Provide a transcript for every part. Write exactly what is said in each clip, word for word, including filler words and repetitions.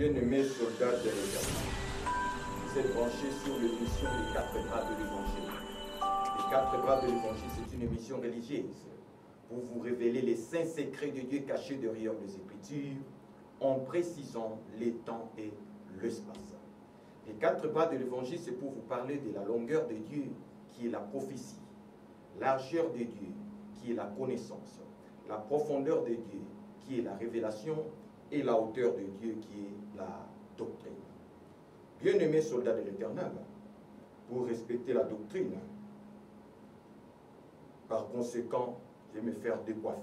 Bien-aimés soldats de l'Éternel, vous êtes branchés sur l'émission Les quatre bras de l'Évangile. Les quatre bras de l'Évangile, c'est une émission religieuse pour vous révéler les saints secrets de Dieu cachés derrière les Écritures en précisant les temps et l'espace. Les quatre bras de l'Évangile, c'est pour vous parler de la longueur de Dieu qui est la prophétie, largeur de Dieu qui est la connaissance, la profondeur de Dieu qui est la révélation et la hauteur de Dieu qui est la doctrine. Bien-aimés soldats de l'Éternel, pour respecter la doctrine, par conséquent, je vais me faire décoiffer.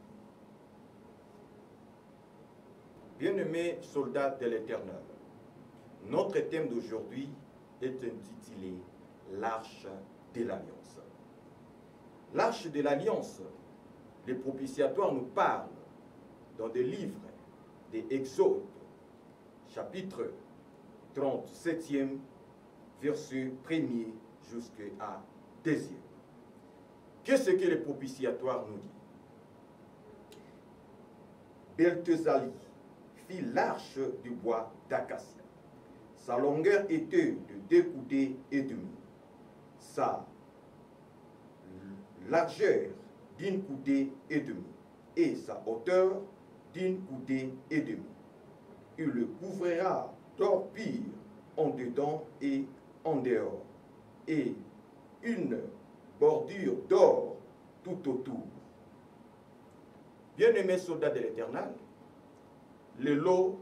Bien-aimés soldats de l'Éternel, notre thème d'aujourd'hui est intitulé l'Arche de l'Alliance. L'Arche de l'Alliance, les propitiatoires nous parlent dans des livres des Exodes, chapitre trente-septième, verset premier jusqu'à deuxième. Qu'est-ce que le propitiatoire nous dit? Beltesali fit l'arche du bois d'acacia. Sa longueur était de deux coudées et demi. Sa largeur d'une coudée et demi. Et sa hauteur d'une coudée et demi. Il le couvrira d'or pur en dedans et en dehors, et une bordure d'or tout autour. Bien-aimés soldats de l'Éternel, le lot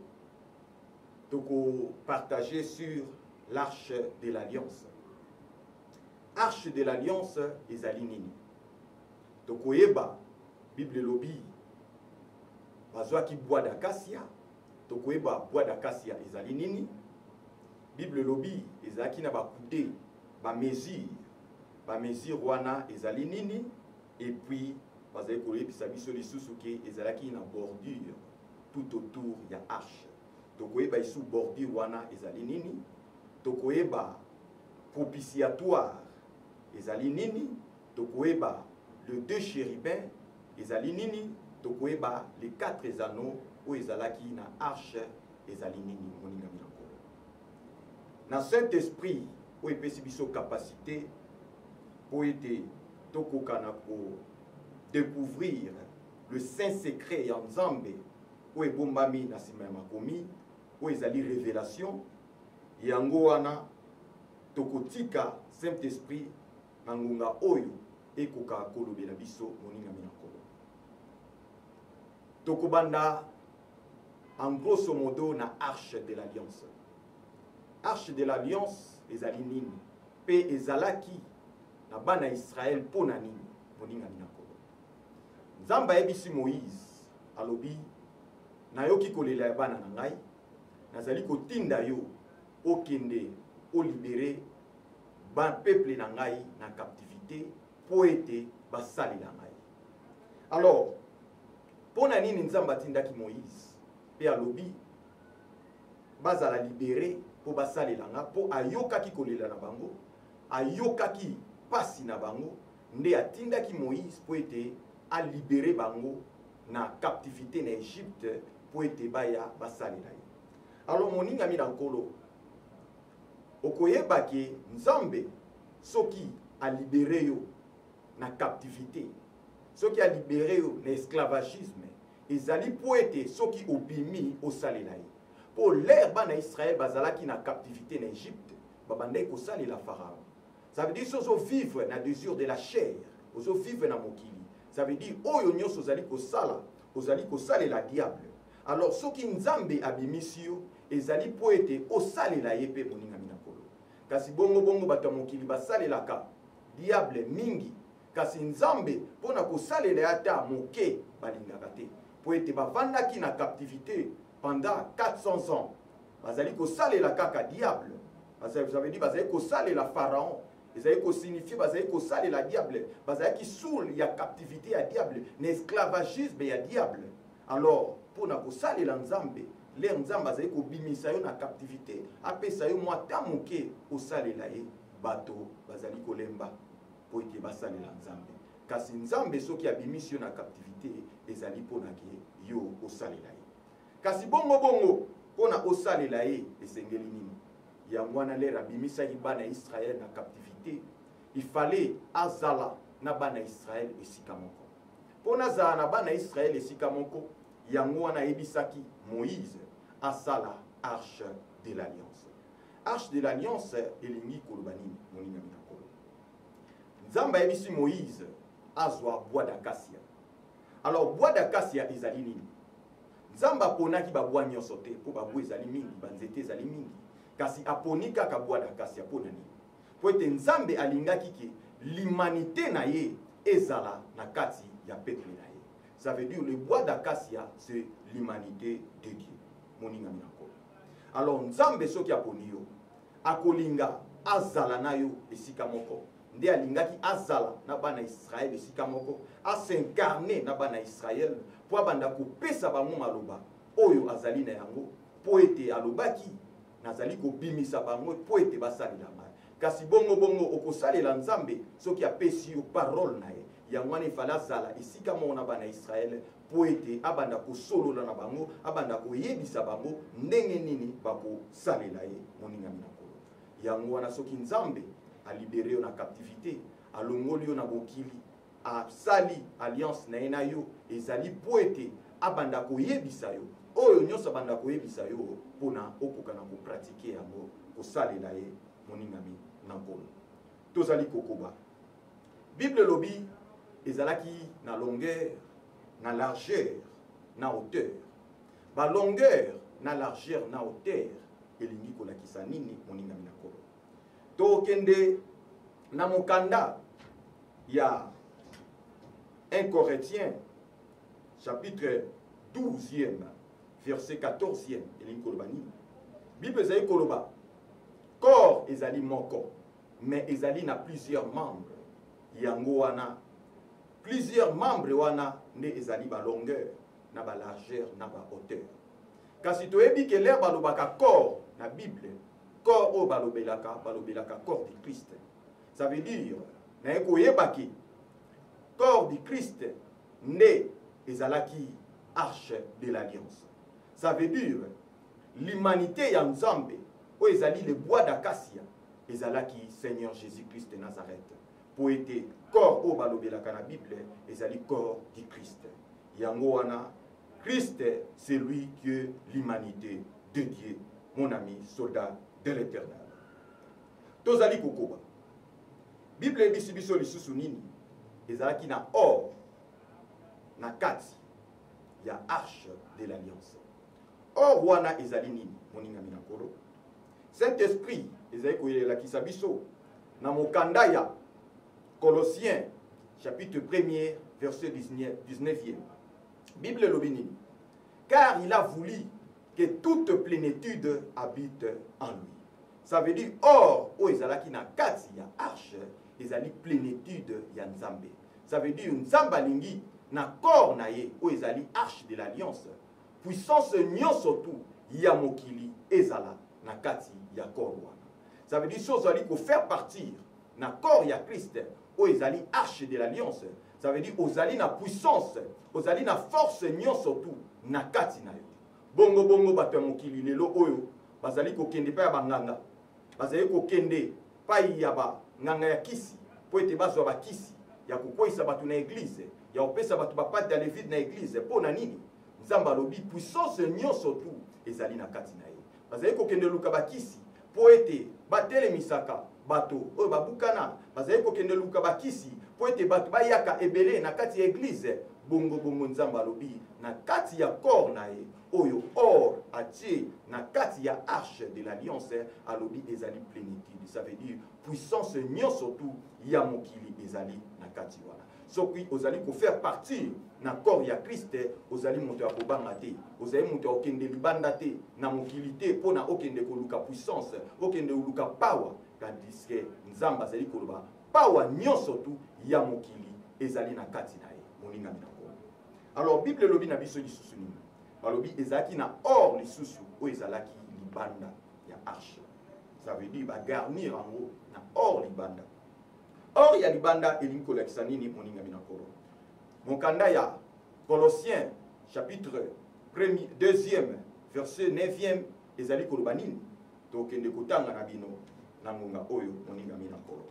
partagé sur l'arche de l'Alliance. Arche de l'Alliance ezali nini? Tokoyeba Bible lobi bazwaki bois d'acacia. Tokoyeba bois d'acacia ezali nini? Bible lobi ezalaki na bakude ba mesure ba mesure wana ezali nini? Et puis bazali koyebisa biso lisusu ke ezalaki na bordure tout autour ya arche. Tokoyeba isu bordure wana ezali nini? Tokoyeba propitiatoire ezali nini? Tokoyeba le deux chérubins ezali nini? Tokoyeba les quatre anneaux ou ezalaki na arche ezali nini? Moninga milako. Na Saint-Esprit ou epesi biso capacité pour aider tokoka ko découvrir le saint secret ya Nzambe ou ebombami na sima ya makomi ou ezali révélation yango wana tokotika Saint-Esprit na ngunga oyo ekoka kolobela biso moninga milako. Tokobanda en grosso modo na arche de l'Alliance. Arche de l'Alliance ezali nini? Pe ezalaki na bana Israël pona nini? Moninga milako. Nzamba ebisi Moïse alobi nayoki kolela ya bana na ngai nazali kotinda yo okende o libérer ban peuple na ngai na captivité po ete basalela ngai. Alors pona nini Nzamba tindaki Moïse pe alobi bazala libérer po basalela nga po ayokaki kolela na bango, ayokaki pasi na bango, nde atindaki Moïse po ete a libérer bango na captivité na Égypte po ete baya basalela ye. Alors moninga mi nankolo okoyeba ke Nzambe soki a libéré yo na captivité, soki a libéré yo na esclavagisme, ezali po ete soki obimi osalela ye. Pour l'air bana Israël bazalaki na captivité na Égypte, babandai ko salela Pharaon. Ça veut dire sozo vivre na désir de la chair, ozo vivre na mokili. Ça veut dire oyo nyonso ozali ko sala, ozali ko salela diable. Alors soki Nzambe abimisi yo, ezali po ete osalela ye pe moninga minakolo. Kasi bongo bongo bato mokili basalelaka diable mingi, kasi Nzambe pona ko salela ata moke balingaka te. Po ete bavandaki na captivité pendant quatre cents ans. Bazali ko salela kaka diable. Vous avez dit bazali ko salela Pharaon. Bazali ko signifier bazali ko salela diable. Bazali ki soul ya captivité ya diable, n'esclavagisme ya diable. Alors pour na ko salela Nzambe, les Nzambe bazali ko bimisa yo na captivité, apesa yo mwata moke ko salela ye bato bazali ko lemba po ete basalela Nzambe. Kasi Nzambe soki abimisi yo na captivité ezali pona ke yo ko salela ye. Kasi bongo bongo pona osalela ye esengeli nini. Yango wana lera abimisaki bana Israël na captivité, il fallait azala na bana Israël esika moko. Pona zala na bana Israël esika moko, yango wana ebisaki Moïse asala arche de l'alliance. Arche de l'alliance elingi koloba nini moninga minakolo. Nzamba ebisi Moïse azwa bois d'acacia. Alors bois d'acacia ezali nini? Nzamba ponaki ba bois nyonso te po ba bois ezali mingi, ba nzete ezali mingi. Kasi aponi kaka bois d'acacia pona nini? Po ete Nzambe alingaki ke l'humanité na ye ezala na kati ya peuple na ye. Ça veut dire le bois d'acacia c'est l'humanité de Dieu. Moninga minakolo. Alors Nzambe soki aponi yo akolinga azala na yo esika moko. Nde alingaki azala na bana Israël esika moko, a s'incarner na bana Israël po abanda kopesa bango maloba oyo azali na yango po ete alobaki nazali kobimisa bango po ete basalela mai. Kasi bongo bongo okosalela Nzambe soki apesi yo parole na ye. Yango wana ifala azala esika moko na bana Israël po ete abanda kosolola na bango, abanda koyebisa bango ndenge nini bakosalela ye moninga minakolo. Yango wana soki Nzambe a libéré na captivité, a longoli na bokili, a sali alliance na ena yo, ezali poete abanda koyebisa yo. Oyo nyonso abanda koyebisa yo pona okoka na ko pratiquer yango ko salela ye moningami nankolo. Tozali kokoba. Bible lobi ezalaki na longueur, na largeur, na hauteur. Ba longueur, na largeur, na hauteur, elingi kolakisa nini moningami nankolo. Tokende na mokanda ya un Corinthiens chapitre douzième verset quatorzième elingi koloba nini. Bible ezali koloba corps ezali moko mais ezali na plusieurs membres. Yango wana plusieurs membres wana nde ezali ba longueur na ba largeur na ba hauteur. Kasi toyebi ke l'air balobaka corps na Bible corps au balobelaka balobelaka corps du Christ. Ça veut dire na ekoyebaki corps du Christ né ezalaki arche de l'alliance. Ça veut dire l'humanité ya Nzambe o ezali le bois d'acacia ezalaki Seigneur Jésus-Christ de Nazareth. Pour être corps au balobelaka na Bible ezali corps du Christ. Yango wana Christ c'est lui qui est l'humanité de Dieu, mon ami soldat de l'Éternel. Tozali kokoba. Bible ebisi biso lisusu nini ezalaki na or na kati ya arche de l'alliance. Or wana ezali nini moninga minakolo. Saint-Esprit ezali koyelakisa biso na mokanda ya Colossiens chapitre premier verset dix-neuvième. Bible lobi nini. Car il a voulu que toute plénitude habite en lui. Ça veut dire or o ezalaki na kati ya arche ezali plénitude ya Nzambe. Ça veut dire Nzamba lingi na corps na ye o ezali arche de l'alliance. Puissance nyonso tu ya mokili ezala na kati ya corps wana. Ça veut dire so zali ko faire partir na corps ya Christ o ezali arche de l'alliance. Ça veut dire ozali na puissance, ozali na force nyonso tu na kati na yo. Bongo bongo bato ya mokili lelo oyo bazali kokende pa ya banganga. Bazali kokende pa ya ba nganga ya kisi po ete bazwa ba kisi ya kokwisa bato na église, ya opesa bato ba pate ya levide na église po na nini? Nzamba lobi puissance nyonso tu ezali na kati na ye. Bazali kokende luka ba kisi po ete batelemisaka bato oyo babukana, bazali kokende luka ba kisi po ete bato bayaka ebele na kati ya église. Bongo bongo Nzamba lobi na kati ya corps na ye oyo or atie na kati ya arche de l'alliance alobi ezali plénitude. Ça veut dire puissance nyonso tu ya mokili ezali na kati wana. Soki ozali ko faire partie na corps ya Christ ozali moto ya kobanga te, ozali moto ya okende libanda te na mokili te pona okende koluka puissance, okende koluka power, tandis que Nzamba azali koloba power nyonso tu ya mokili ezali na kati na ye moninga minako. Alors Bible lobi na biso lisusu nini. Balobi ezalaki na or lisusu o ezalaki libanda ya arche. Ça veut dire ba garnir en haut na or libanda. Or ya libanda elingi kolakisa nini moninga minakolo. Mokanda ya Colossiens chapitre premier, deuxième verset neuvième ezali koloba nini tokende kotanga na bino na ngonga oyo moningami na nkolo.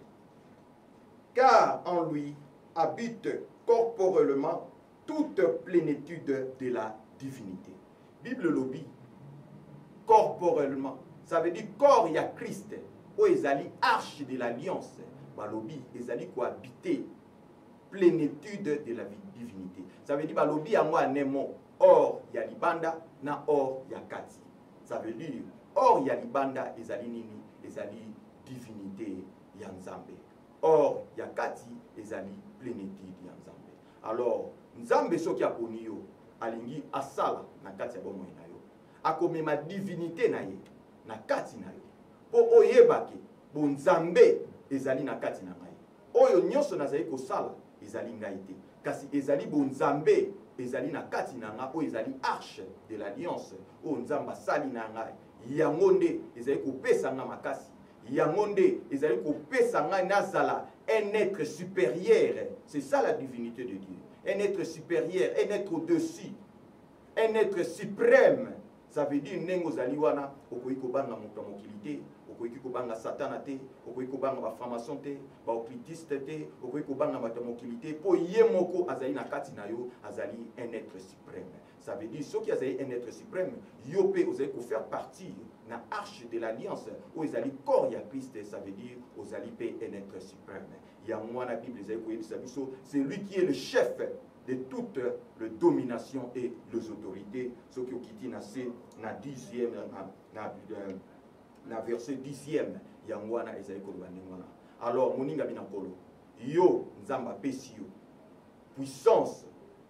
Car en lui habite corporellement toute plénitude de la divinité. Bible lobi corporellement, ça veut dire corps ya Christ o ezali arche de l'alliance, balobi ezali ko habiter plénitude de la divinité. Ça veut dire balobi yango anemo or ya libanda na or ya kati. Ça veut dire or ya libanda ezali nini, ezali divinité ya Nzambe. Or ya kati ezali plénitude ya Nzambe. Alors Nzambe soki aponi yo alingi asala na kati ya bomoi na yo, akomema divinité na ye na kati na yo po oyebake bo Nzambe ezali na kati na ngai. Oyo nyonso nazali kosala ezali ngai te, kasi ezali bo Nzambe ezali na kati na nga, o ezali arche de l'alliance o Nzamba sali na ngai. Yango nde ezali kopesa nga makasi, yango nde ezali kopesa nga nazala un être supérieur. C'est ça la divinité de Dieu. Un être supérieur, un être au-dessus, un être suprême. Ça veut dire nengo zali wana okoki kobanga moto mokili te, okoki kobanga satana te, okoki kobanga ba formation te, ba occultiste te, okoki kobanga moto mokili te, po ye moko azali na kati na yo azali un être suprême. Ça veut dire ceux qui azali un être suprême, yo pe ozali ko faire partie na arche de l'alliance ou ezali corps ya Christ, ça veut dire ozali pe un être suprême. Ya moi la Bible ezali ko yebisa biso, c'est lui qui est le chef de toute la domination et les autorités. Ce qui est na na dixième na na verset dixième yangwana ezali ko bandingwana. Alors moninga bina kolo yo Nzamba pesi yo puissance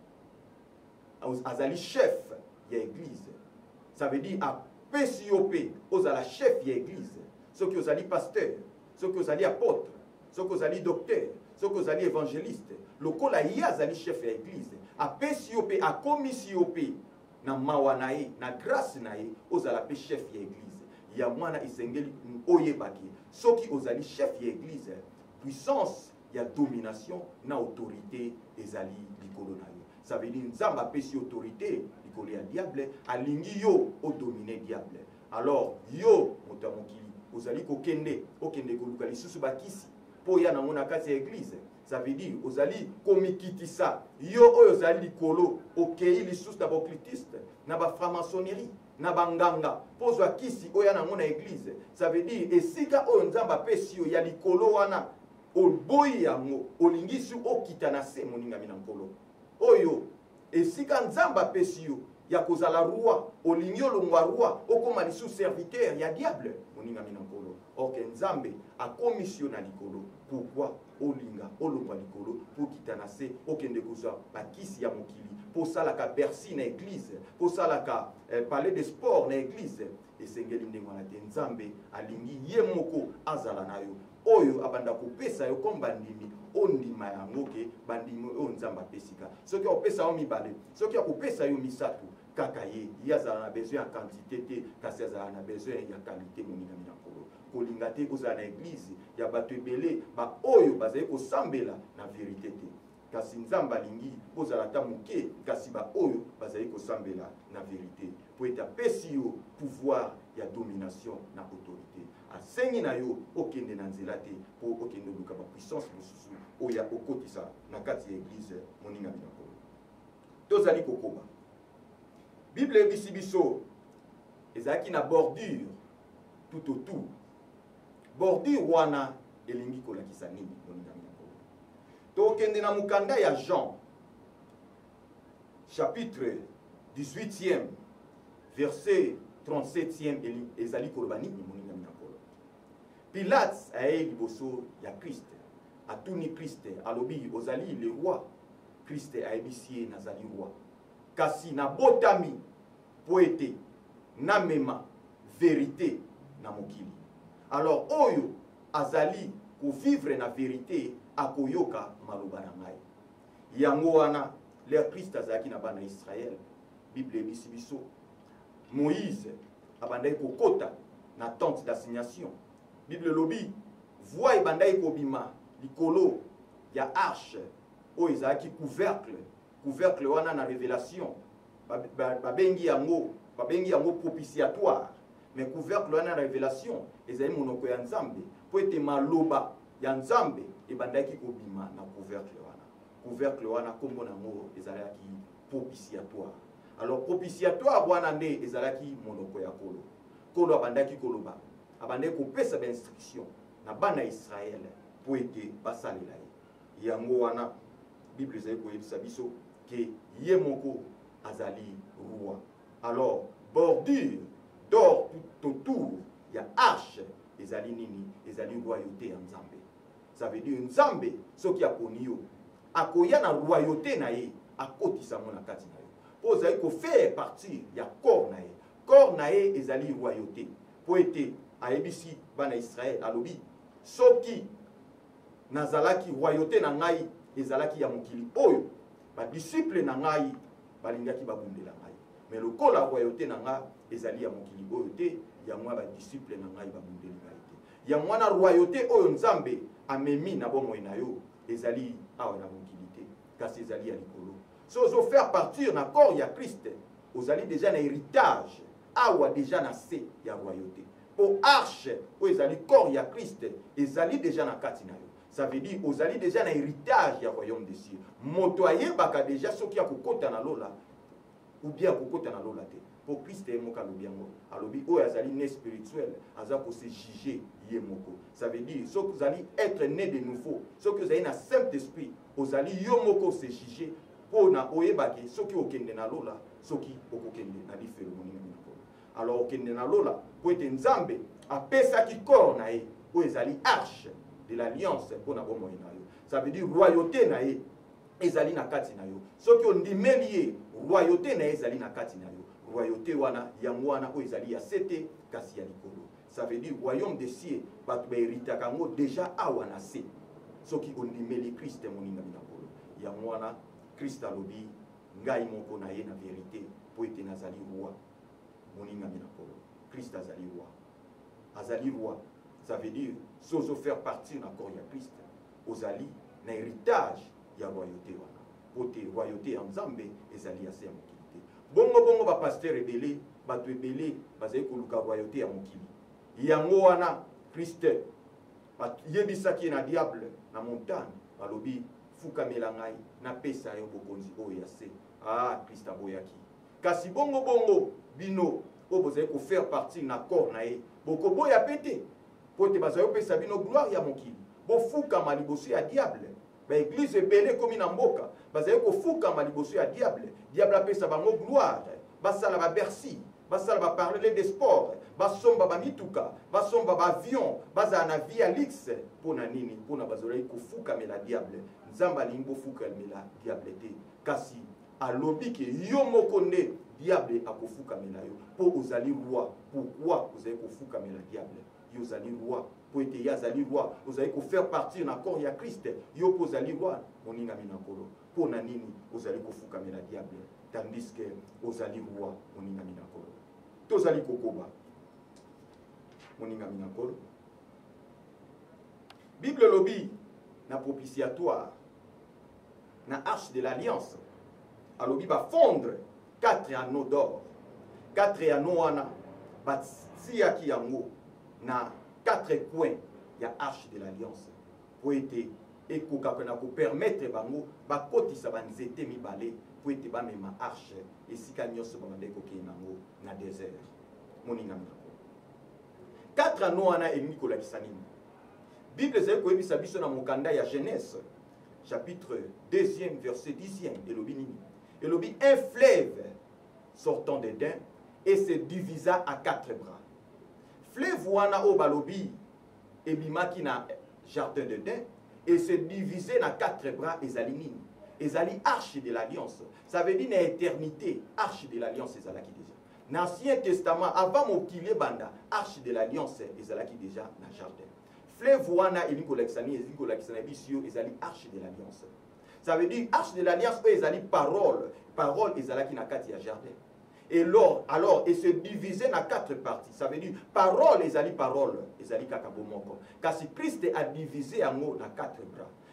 azali chef ya église. Ça veut dire a pesi yo pe ozala chef ya église. Ce qui ozali pasteur, ce qui ozali apôtre, ce qui ozali docteur, ce qui ozali évangéliste. Lokola ya azali chef ya église, a pesi yo pe a komisi yo pe na mawa na ye na grâce na ye ozala pe chef ya église. Ya mwana isengeli oyebaki soki ozali chef ya église, puissance ya domination na autorité ezali likolo na yo. Ça veut dire Nzamba pesi autorité likolo ya diable, alingi yo o dominer diable. Alors yo moto mokili ozali kokende okende koluka lisusu bakisi po ya na mona kati ya église. Ça veut dire ozali komikitisa yo oyo ozali likolo okei lisusu na boclitiste na ba franc-maçonnerie na banganga pozwa kisi oyo na mona église. Ça veut dire esika oyo Nzamba pesi yo ya likolo wana oboyi yango olingisi okita na se moninga mina nkolo oyo esika Nzamba pesi yo ya kozala roi olingi olongwa roi okoma lisu serviteur ya diable moninga mina nkolo. Ok Nzambe akomisi yo na likolo. Pourquoi olinga olongwa likolo po kita na se okende kozwa bakisi ya mokili po salaka bercy na église, po salaka eh, palais de sport na église. Esengeli ndenge wana te Nzambe alingi ye moko azala na yo oyo abanda kopesa yo comme bandimi ondima yango ke bandimi oyo Nzamba pesika. Soki opesa yo mibale, soki akopesa yo misato kaka ye yazala na besoin ya quantité te, kasi azala na besoin ya qualité moninga mina nkolo. Kolinga te kozala na église ya bato ebele ba oyo bazali kosambela na vérité te, kasi Nzamba alingi kozala ta moke kasi ba oyo bazali kosambela na vérité po ete apesi yo pouvoir ya domination na autorité. Asengi na yo okende na nzela te po okende luka ba puissance mosusu oya okotisa na kati ya église moninga mina nkolo. Tozali kokoba Bible ebisi biso ezalaki na bordure tout autour. Bordure wana elingi kolakisa nini moninga mina nkolo? Tokende na mukanda ya Jean chapitre dix-huitième verset trente-septième ezali koloba nini moninga mina nkolo? Pilate aye liboso ya Christ atuni Christ alobi ozali le roi. Christ ayebisi ye nazali roi, kasi na botami po ete na mema vérité na mokili. Alors oyo azali ko vivre na vérité akoyoka maloba na ngai. Yango wana le Christ azalaki na bana Israël. Bible ebisi biso Moïse abandai kokota na tente d'assignation. Bible lobi voix ebandai kobima likolo ya arche oyo ezalaki couvercle. Couvercle wana na révélation babengi yango babengi yango propitiatoire. Mais couvercle wana révélation ezali monoko ya Nzambe po ete maloba ya Nzambe ebandaki kobima na couvercle wana. Couvercle wana kombo nango ezalaki propitiatoire. Alors propitiatoire wana nde ezalaki monoko ya kolo. Kolo abandaki koloba, abandaki kopesa ba instruction na bana Israël po ete basalela ye. Yango wana Bible ezali koyebisa biso ke ye moko azali roi. Alors bordure d'or tout autour, il y a arche, ezali nini, ezali royauté en Nzambe. Ça veut dire Nzambe, ce qui a connu yo, akoya na royauté na ye, akotisa mo na kati na yo. Po ezali ko faire partie ya corps na ye. Corps na ye ezali royauté. Po ete ayebisi bana Israël alobi, soki nazalaki royauté na ngai ezalaki ya mokili oyo, ba disciple na ngai balingaki babundela ngai. Mais le col la royauté na nga ezali ya mokili oyo te, ya mwa ba disciple na ngai babundeli ngai te. Ya mwana royauté oyo Nzambe amemi na bomoi na yo ezali awa na mokili te, kasi ezali ya likolo. So ozo faire partir na corps ya Christ, ozali déjà na héritage awa déjà na se ya royauté. Po arche oyo ezali corps ya Christ ezali déjà na kati na yo. Ça veut dire ozali déjà na héritage ya royaume des cieux. Moto ayebaka déjà soki ya kokota na lola ou bien kokota na lola te. Pour Christ est moka lobi yango. Alobi oyo azali né spirituel, aza ko se juger ye moko. Ça veut dire so que vous allez être né de nouveau, so que vous avez un Saint-Esprit, vous allez yo moko se juger pour na oyebaki soki okende na lola, soki okokende na lifelo moninga minako. Alors okende na lola, po ete Nzambe apesa ki corps na ye, oyo ezali arche de l'alliance pour na bomoi na yo. Ça veut dire royauté na ye ezali na kati na yo. Soki ondimeli ye royauté na ezali na kati na yo. Royauté wana yango wana oyo ezali ya sete kasi ya likolo. Ça veut dire royaume des cieux bato ba héritaka yango déjà awa na se. Soki ondimeli Christ moninga minakolo. Yango wana Christ alobi ngai moko na ye na vérité po ete nazali roi moninga minakolo. Christ azali roi. Azali roi. Ça veut dire sozo faire partie na corps ya Christ. Ozali na héritage ya royauté wana. Pote royauté ya Nzambe ezali ya se ya mokili te. Bongo bongo ba pasteur ebele, bato ebele bazali koluka royauté ya mokili. Yango wana Christ yebisaki na diable na montagne balobi fukamela ngai na pesa yo bokonzi oyo ya se. Ah Christ aboyaki. Kasi bongo bongo bino o bozali ko faire partie na corps na ye. Boko boya pété. Pote bazali pesa bino gloire ya mokili. Bo fukama liboso ya diable. Ba église ebele komi na mboka bazali ko fukama liboso ya diable. Diable apesa bango gloire. Basala ba Bercy, basala ba parler des sports, basomba ba mituka, basomba ba avion, baza na via lix pona nini pona bazolai ko fukamela diable. Nzamba limbo fukamela diable te. Kasi alobi ke yo moko nde diable akofukamela yo. Po ozali roi, pourquoi ozali ko fukamela diable? Yo ozali roi. Po ete ya zali roi, ozali ko faire partir na corps ya Christ. Yo po ozali roi, moninga minakolo. Po na nini ozali ko fukamela diable? Tandis que ozali roi, moninga minakolo. Tozali kokoba, moninga minakolo. Bible lobi na propitiatoire, na arche de l'alliance. Alobi ba fondre quatre anneaux d'or. Quatre anneaux wana batia ki yango na quatre coins ya arche de l'alliance. Po ete ekoka pena ko permettre bango ba kotisa banzete mibale po ete ba mema arche esika nyonso bamande koke nango na désert. Moninga minako. Quatre anneaux wana elingi kolakisa nini? Bible ezali koyebisa biso na mokanda ya Genèse chapitre deuxième verset dixième elobi nini? Elobi un fleuve sortant d'Éden et se divisa à quatre bras. Fleuve wana o balobi ebimaki na jardin d'Éden et se divisait na quatre bras ezali nini? Ezali arche de l'alliance. Ça veut dire na éternité, arche de l'alliance ezalaki déjà. Dans l'Ancien Testament, avant mokili banda, arche de l'alliance ezalaki déjà na jardin. Fleuve wana elingi kolakisani elingi kolakisana bisio ezali arche de l'alliance. Ça veut dire arche de l'alliance ezali parole, parole ezalaki na kati ya jardin. Et alors, alors, et se diviser na quatre parties. Ça veut dire parole ezali parole ezali kaka bomoko. Kasi Christ a divisé yango na quatre bras.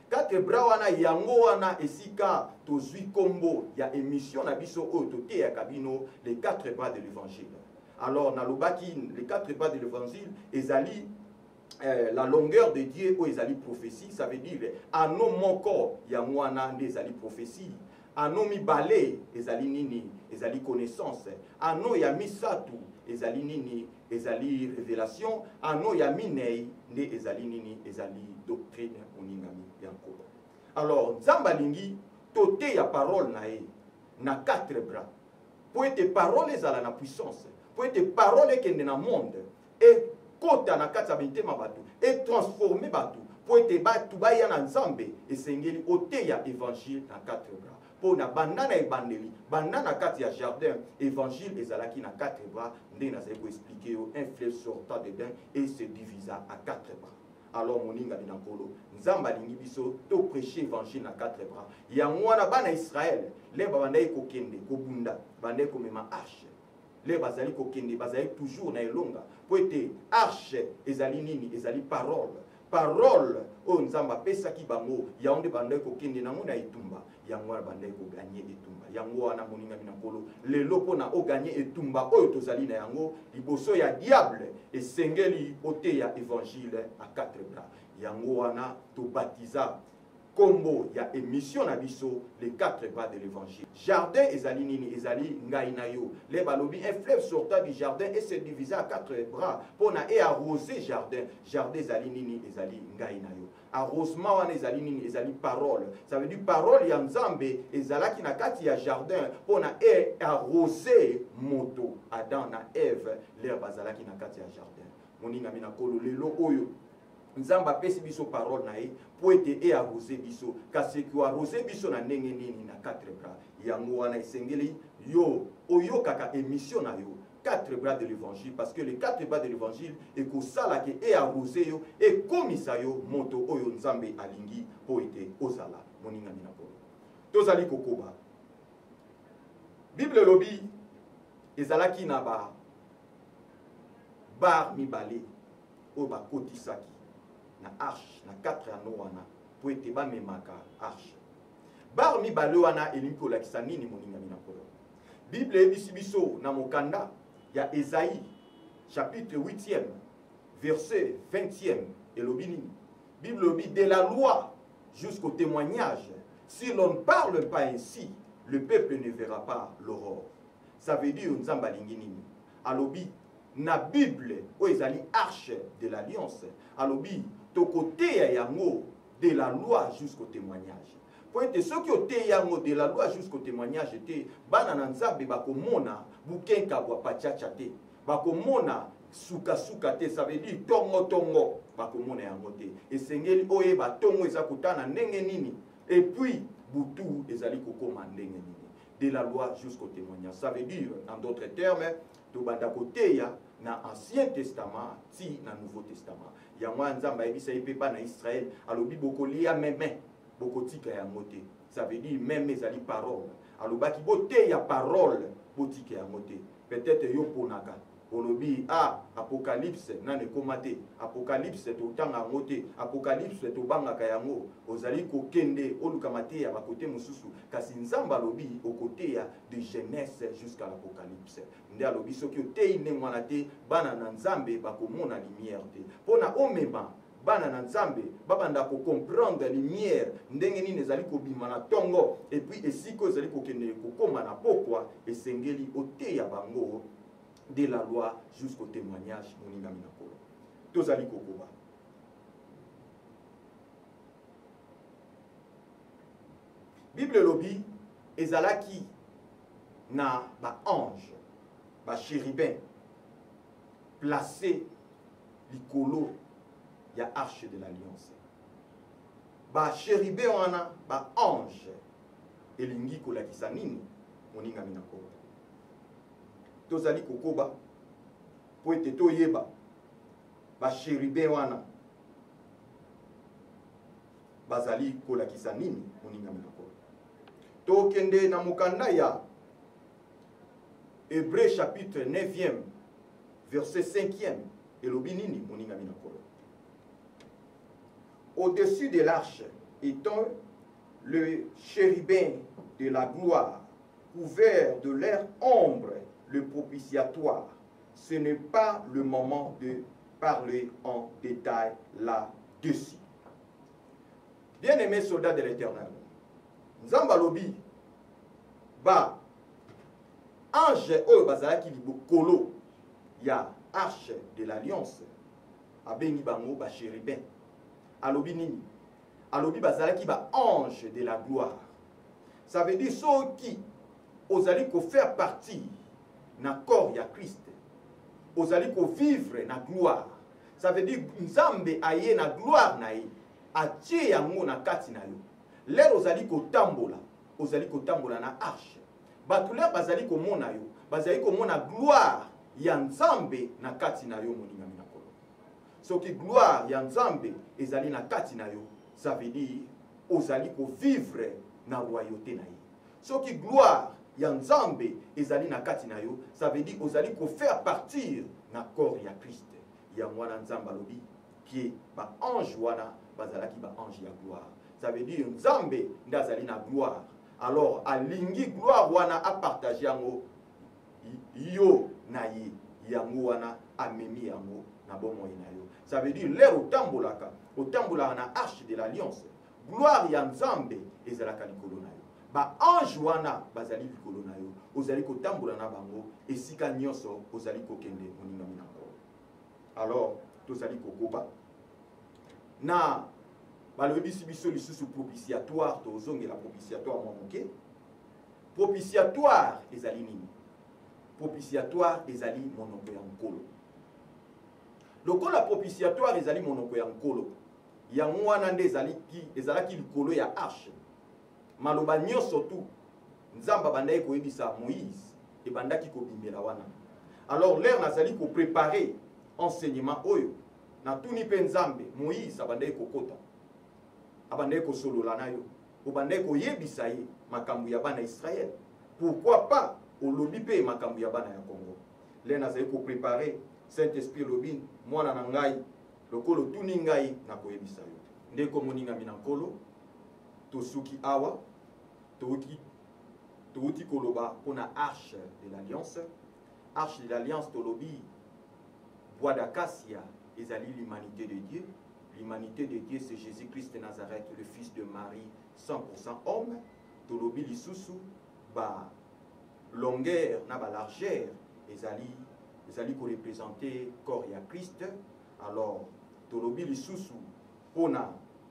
quatre bras wana yango wana esika tozwi kombo ya émission na biso oyo tote ya kabino les quatre bras de l'évangile. Alors nalobaki les quatre bras de l'évangile ezali euh, la longueur de Dieu oyo ezali prophétie, ça veut dire ano moko yango wana nde ezali prophétie. Ano mibale ezali nini ezali connaissance. Ano ya misatu ezali nini ezali révélation. Ano ya minei nde ezali nini ezali doctrine oningami yanko. Alors nzamba lingi tote ya parole na ye na quatre bras. Pour être parole ezala na puissance. Pour être parole ekende na monde et kota na kati ya mitema bato et transformer bato. Pour être bato baya na nzambe esengeli ote ya évangile na quatre bras. Pour na bandana ebandeli bandana kati ya jardin évangile ezalaki na quatre bras nde nazali ko expliquer un fleuve sortant dedans et se divisa à quatre bras. Alors moninga binakolo nzamba lingi biso to prêcher évangile na quatre bras ya mwana bana Israël le babandai ko kende ko bunda bandai ko mema arche le bazali ko kende bazali toujours na elonga po ete arche ezali nini ezali parole parole o nzamba pesa ki bango ya onde bandai ko kende na mona etumba yango wana bandai ko gagner etumba yango wana moninga binakolo lelo pona o gagner etumba oyo tozali na yango liboso ya diable esengeli ote ya évangile à quatre bras yango wana to baptiza kombo ya émission na biso les quatre bras de l'évangile. Jardin ezali nini ezali ngai na yo le balobi un fleuve sortant du jardin et se divisa à quatre bras pona e arroser jardin jardin ezali nini ezali ngai na yo arrosement wana ezali nini ezali parole ça veut dire parole ya nzambe ezalaki na kati ya jardin pona e arroser moto Adam na Eve leur bazalaki na kati ya jardin moninga mina kolo lelo oyo nzamba pesi biso parole na ye po ete e arrosé biso kasi ko arrosé biso na ndenge nini na quatre bras yango wana esengeli yo oyokaka émission na yo quatre bras de l'évangile parce que les quatre bras de l'évangile ekosala ke e arrosé yo e komisa yo moto oyo nzambe alingi po ete ozala moninga mina polo tozali kokoba Bible lobi ezalaki na ba bar mibale oyo bakotisaki na arche na quatre ano wana po ete bamemaka arche bar mibale wana elingi kolakisa nini moninga mina polo Bible ebisi biso na mokanda ya Esaïe chapitre huitième verset vingtième elobi nini Bible lobi de la loi jusqu'au témoignage si l'on ne parle pas ainsi le peuple ne verra pas l'aurore. Ça veut dire nzamba lingi nini alobi na Bible o ezali arche de l'alliance alobi to côté ya yango de la loi jusqu'au témoignage po ete soki ote yango de la loi jusqu'au témoignage te bana na nzambe bakomona bukenka bwa pachacha te bakomona suka suka te ça veut dire tongo tongo bakomona yango te esengeli oyeba tongo eza kotana ndenge nini et puis butu ezali kokoma ndenge nini de la loi jusqu'au témoignage ça veut dire en d'autres termes to banda koteya na Ancien Testament ti na Nouveau Testament yango nzamba ebisa epepa na Israël alobi bokolia meme bokotika yango te ça veut dire même ezali parole alobaki boteya parole botika yango te peut-être yo ponaka olobi ah apocalypse nane komate apocalypse to tanga yango te apocalypse to bangaka yango ozali kokende oluka mate ya bakote mususu kasi nzamba alobi okoteya de Genèse jusqu'à l'apocalypse nde alobi soki otei ne mwana te bana na nzambe bakomona lumière te pona omema bana na nzambe babanda ko comprendre lumière ndenge nini ezali kobima na tongo et puis esiko ezali kokende kokoma na pokwa esengeli oteya bango de la loi jusqu'au témoignage moninga minakolo tozali kokoba Bible lobi ezalaki na ba ange ba chérubin placé likolo ya arche de l'alliance ba chérubin wana ba ange elingi kolakisa nini moninga minakolo tozali kokoba po ete toyeba ba chérubin wana bazali kolakisa nini moninga minakolo tokende na mokanda ya Hébreux chapitre neuvième verset cinquième elobi nini moninga minakolo au-dessus de l'arche étant le chérubin de la gloire, couvert de leur ombre, le propitiatoire. Ce n'est pas le moment de parler en détail là-dessus. Bien-aimés soldats de l'Éternel, Nzambalobi, ba ange oyo bazalaki libokolo ya arche de l'alliance, abengi bango ba chérubin. Alobi nini? Alobi bazalaki ba ange de la gloire. Ça veut dire ceux qui osali ko faire partie na corps ya Christ, osali ko vivre na gloire. Ça veut dire Nzambe aye na gloire na ye, atie yango na kati na yo. Lero osali ko tambola, osali ko tambola na arche. Batule bazali ko mona yo, bazali ko mona gloire ya Nzambe na kati na yo moninga minakolo. So ki gloire ya Nzambe ezali na kati na yo, ça veut dire osali ko vivre na royauté na ye. So ki gloire ya Nzambe ezali na kati na yo, ça veut dire osali ko faire partir na corps ya Christ. Ya mwana Nzambe alobi qui ba ange wana bazalaki ba ange ya gloire. Ça veut dire Nzambe ndazali na gloire. Alors alingi gloire wana a partager yango yo na ye, yango wana amemi yango na bomo na yo. Ça veut dire l'air otambolaka, otambolaka na arche de l'alliance. Gloire ya Nzambe ezalaka likolo na yo. Ba ange wana bazali likolo na yo. Ozali kotambola na bango esika nyonso ozali kokende moninga minako. Alors tozali kokoba na balobi sibiso lisusu propitiatoire tozongela propitiatoire mo moke. Propitiatoire ezali nini? Propitiatoire ezali monoko ya nkolo. Lokola propitiatoire ezali monoko ya nkolo, ya mwana nde ezali ki ezalaki likolo ya arche. Maloba nyonso tu Nzamba bandaki koyebisa Moïse e bandaki kobimela wana. Alors l'air nazali ko préparer enseignement oyo na tuni pe Nzambe Moïse abandaki kokota. Abandaki kosolola na yo. Obandaki koyebisa ye makambo ya bana Israël. Pourquoi pas olobi pe makambo ya bana ya Congo. L'air nazali ko préparer Saint-Esprit lobi mwana na ngai lokolo tuni ngai na koyebisa yo. Ndeko moninga minankolo tosuki awa touti touti koloba pona arche de l'alliance. Arche de l'alliance tolobi bois d'acacia ezali l'humanité de Dieu. L'humanité de Dieu c'est Jésus-Christ de Nazareth, le fils de Marie, cent pour cent homme. Tolobi lisusu ba longueur na ba largeur ezali ezali ko représenter corps ya Christ. Alors tolobi lisusu pona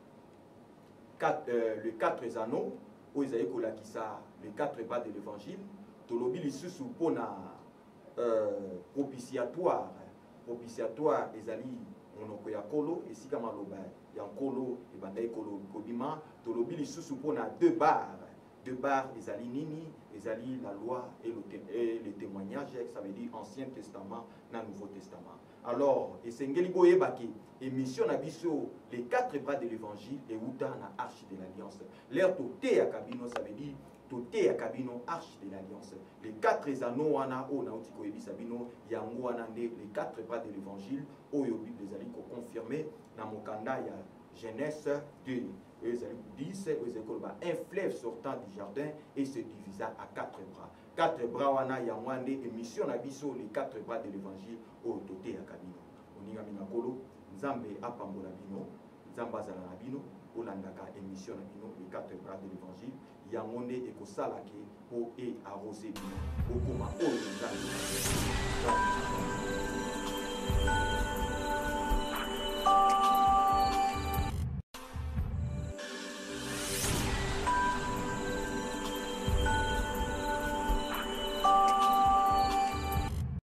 quatre, euh, les quatre anneaux où ezali ko lakisa les quatre bas de l'évangile. Tolobi lisusu pona euh, propitiatoire. Propitiatoire ezali monoko ya kolo esika maloba ya kolo ebandai kolo kobima. Tolobi lisusu pona deux barres. Deux barres ezali nini? Ezali la loi et le, et le témoignage, ça veut dire Ancien Testament na Nouveau Testament. Alors esengeli boyebaki émission na biso les quatre bras de l'évangile et uta na arche de l'alliance. L'air toté à kabino, ça veut dire toté à kabino arche de l'alliance. Les quatre anneaux wana o na otiko ebisabino yango wana nde les quatre bras de l'évangile oyo Bible ezali ko confirmer na mokanda ya Genèse deux. dix, un fleuve sortant du jardin et se divisa à quatre bras. Quatre bras wana ya mwande émission na biso les quatre bras de l'évangile au toté ya kabino. Oninga minakolo Nzambe apambola bino, Nzamba zala na bino, olandaka émission na bino les quatre bras de l'évangile. Yangonde ekosala ke po e arrosé bino. Okoma oyo Nzambe.